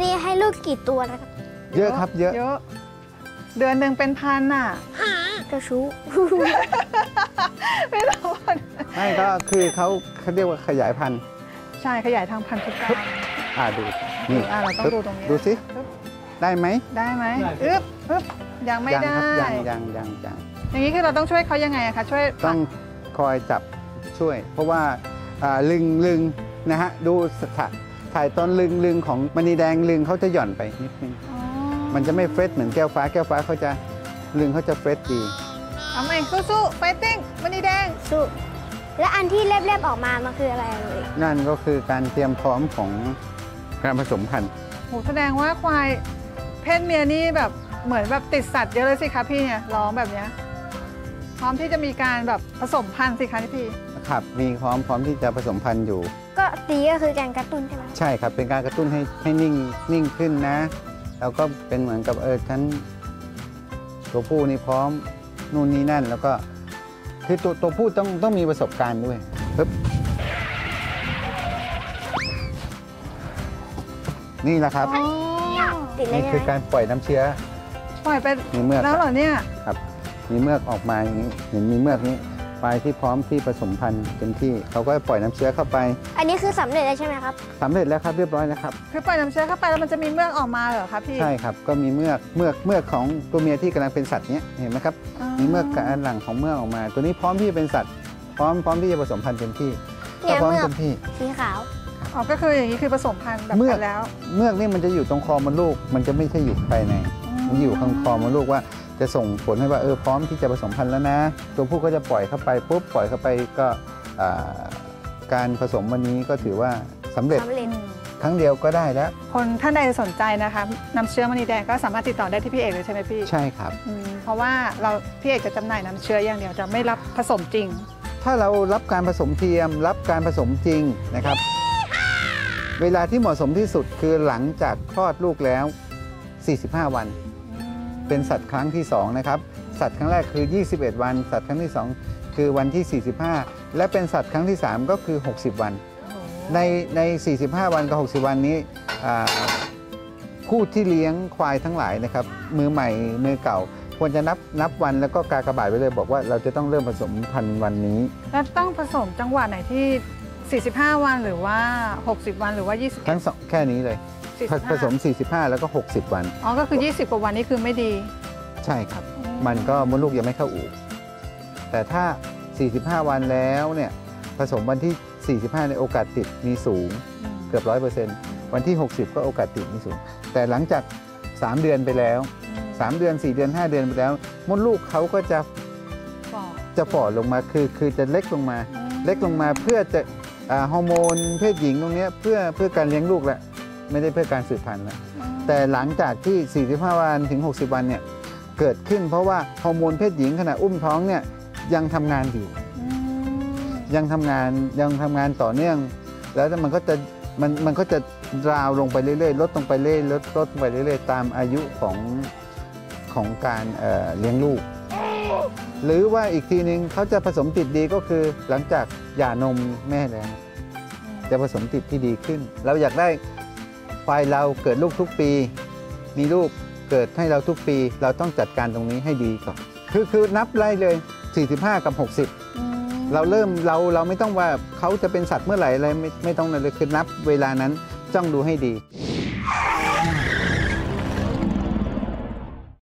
นี้ให้ลูกกี่ตัวนะครับเยอะครับเยอะเดือนหนึ่งเป็นพันอ่ะกระชู้ไม่รู้ไม่ก็คือเขาเรียกว่าขยายพันธุ์ใช่ขยายทางพันธุกรรมดูนี่เราต้องดูตรงนี้ดูสิได้ไหมอึ๊บยังไม่ได้ยังอย่างนี้คือเราต้องช่วยเขายังไงคะช่วยต้องคอยจับช่วยเพราะว่าลึงนะฮะดูถ่ายตอนลึงของมณีแดงลึงเขาจะหย่อนไปนิดนึงมันจะไม่เฟรชเหมือนแก้วฟ้าเขาจะลึงเขาจะเฟรชดีเอาไหมสู้ๆไฟติ้งมณีแดงสู้และอันที่เล็บๆออกมามันคืออะไรเลยนั่นก็คือการเตรียมพร้อมของการผสมพันธุ์โหแสดงว่าควายเพศเมียนี่แบบเหมือนแบบติดสัตว์เยอะเลยสิคะพี่เนี่ยร้องแบบเนี้ยพร้อมที่จะมีการแบบผสมพันธุ์สิคะพี่ครับมีพร้อมที่จะผสมพันธุ์อยู่ก็ตีก็คือการกระตุ้นใช่ไหมใช่ครับเป็นการกระตุ้นให้นิ่งขึ้นนะแล้วก็เป็นเหมือนกับฉันตัวผู้นี่พร้อมนู่นนี่นั่นแล้วก็คือตัวผู้ต้องมีประสบการณ์ด้วยปึ๊บนี่แหละครับนี่คือการปล่อยน้ำเชื้อปล่อยไปแล้วเหรอเนี่ยครับมีเมือกออกมาอย่างนี้เห็นมีเมือกนี้ปลายที่พร้อมที่ผสมพันธุ์เต็มที่เขาก็ปล่อยน้ำเชื้อเข้าไปอันนี้คือสำเร็จแล้วใช่ไหมครับสำเร็จแล้วครับเรียบร้อยแล้วครับคือปล่อยน้ำเชื้อเข้าไปแล้วมันจะมีเมือกออกมาเหรอครับพี่ใช่ครับก็มีเมือกของตัวเมียที่กำลังเป็นสัตว์เนี้ยเห็นไหมครับมีเมือกกับหลังของเมือกออกมาตัวนี้พร้อมที่จะเป็นสัตว์พร้อมที่จะผสมพันธุ์เต็มที่พร้อมเต็มที่สีขาวก็คืออย่างนี้คือผสมพันธุ์แบบกันแล้วเมือกนี่มันจะอยู่ตรงคอมดลูกมันจะไม่ใช่อยู่ภายในมันอยู่ข้างคอมดลูกว่าจะส่งผลให้ว่าพร้อมที่จะผสมพันธุ์แล้วนะตัวผู้ก็จะปล่อยเข้าไปปุ๊บปล่อยเข้าไปก็การผสมวันนี้ก็ถือว่าสำเร็จครั้งเดียวก็ได้แล้วคนท่านใดสนใจนะคะน้ำเชื้อมณีแดงก็สามารถติดต่อได้ที่พี่เอกเลยใช่ไหมพี่ใช่ครับเพราะว่าพี่เอกจะจำหน่ายน้ำเชื้ออย่างเดียวจะไม่รับผสมจริงถ้าเรารับการผสมเทียมรับการผสมจริงนะครับเวลาที่เหมาะสมที่สุดคือหลังจากคลอดลูกแล้ว45วันเป็นสัตว์ครั้งที่2นะครับสัตว์ครั้งแรกคือ21วันสัตว์ครั้งที่2คือวันที่45และเป็นสัตว์ครั้งที่3ก็คือ60วันใน45วันกับ60วันนี้ผู้ที่เลี้ยงควายทั้งหลายนะครับมือใหม่มือเก่าควรจะนับวันแล้วก็กากบาทไว้เลยบอกว่าเราจะต้องเริ่มผสมพันธุ์วันนี้แล้วต้องผสมจังหวะไหนที่45วันหรือว่า60วันหรือว่า20 ทั้ง2แค่นี้เลยผสม45แล้วก็60วันก็คือ20กว่าวันนี้คือไม่ดีใช่ครับมันก็มดลูกยังไม่เข้าอู่แต่ถ้า45วันแล้วเนี่ยผสมวันที่45ในโอกาสติดมีสูงเกือบ 100% วันที่60ก็โอกาสติดมีสูงแต่หลังจาก3เดือนไปแล้ว3เดือน4เดือน5เดือนไปแล้วมดลูกเขาก็จะฝ่อลงมาคือจะเล็กลงมาเพื่อจะฮอร์โมนเพศหญิงตรงนี้เพื่อการเลี้ยงลูกแหละไม่ได้เพื่อการสืบพันธุ์แล้วแต่หลังจากที่45วันถึง60วันเนี่ยเกิดขึ้นเพราะว่าฮอร์โมนเพศหญิงขณะอุ้มท้องเนี่ยยังทำงานอยู่ยังทำงานต่อเนื่องแล้วมันก็จะราวลงไปเรื่อยๆลดลงไปเรื่อยลดไปเรื่อยๆตามอายุของการเลี้ยงลูกหรือว่าอีกทีนึงเขาจะผสมติดดีก็คือหลังจากหย่านมแม่แล้วจะผสมติดที่ดีขึ้นเราอยากได้ควายเราเกิดลูกทุกปีมีลูกเกิดให้เราทุกปีเราต้องจัดการตรงนี้ให้ดีก่อนคือนับไล่เลย45กับ60เราเริ่มเราไม่ต้องว่าเขาจะเป็นสัตว์เมื่อไหร่อะไรไม่ต้องเลยคือนับเวลานั้นจ้องดูให้ดี